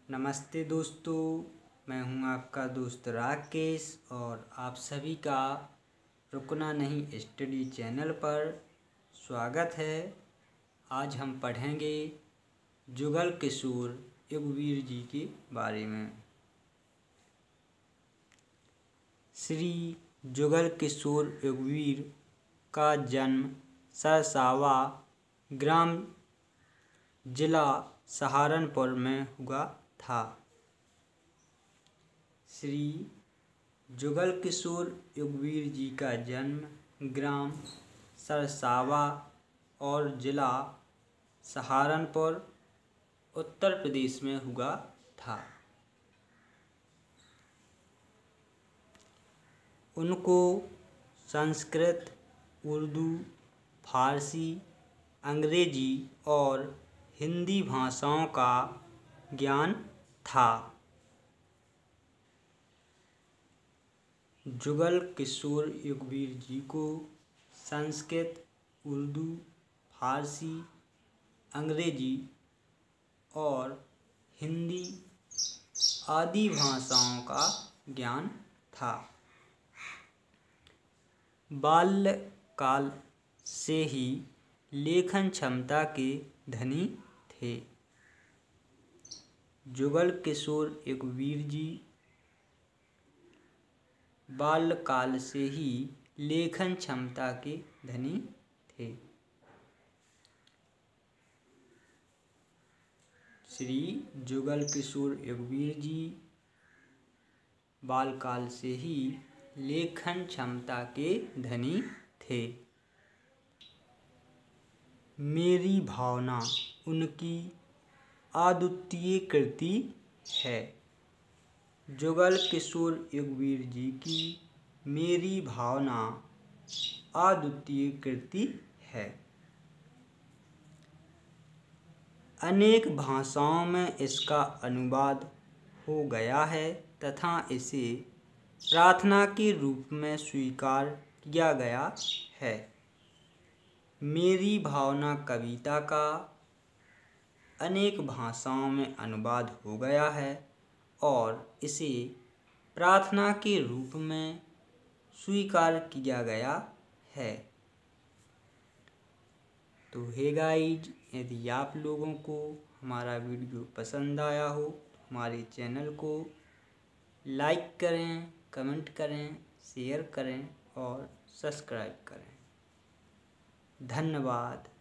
नमस्ते दोस्तों, मैं हूं आपका दोस्त राकेश और आप सभी का रुकना नहीं स्टडी चैनल पर स्वागत है। आज हम पढ़ेंगे जुगल किशोर युगवीर जी के बारे में। श्री जुगल किशोर युगवीर का जन्म सरसावा ग्राम जिला सहारनपुर में हुआ था। श्री जुगल किशोर युगवीर जी का जन्म ग्राम सरसावा और जिला सहारनपुर उत्तर प्रदेश में हुआ था। उनको संस्कृत, उर्दू, फारसी, अंग्रेजी और हिंदी भाषाओं का ज्ञान था। जुगल किशोर युगवीर जी को संस्कृत, उर्दू, फारसी, अंग्रेजी और हिंदी आदि भाषाओं का ज्ञान था। बाल्यकाल से ही लेखन क्षमता के धनी थे। जुगल किशोर युगवीर जी बाल्यकाल से ही लेखन क्षमता के धनी थे। श्री जुगल किशोर युगवीर जी बाल्यकाल से ही लेखन क्षमता के धनी थे। मेरी भावना उनकी अद्वितीय कृति है। जुगल किशोर युगवीर जी की मेरी भावना अद्वितीय कृति है। अनेक भाषाओं में इसका अनुवाद हो गया है तथा इसे प्रार्थना के रूप में स्वीकार किया गया है। मेरी भावना कविता का अनेक भाषाओं में अनुवाद हो गया है और इसे प्रार्थना के रूप में स्वीकार किया गया है। तो हे गाइज, यदि आप लोगों को हमारा वीडियो पसंद आया हो तो हमारे चैनल को लाइक करें, कमेंट करें, शेयर करें और सब्सक्राइब करें। धन्यवाद।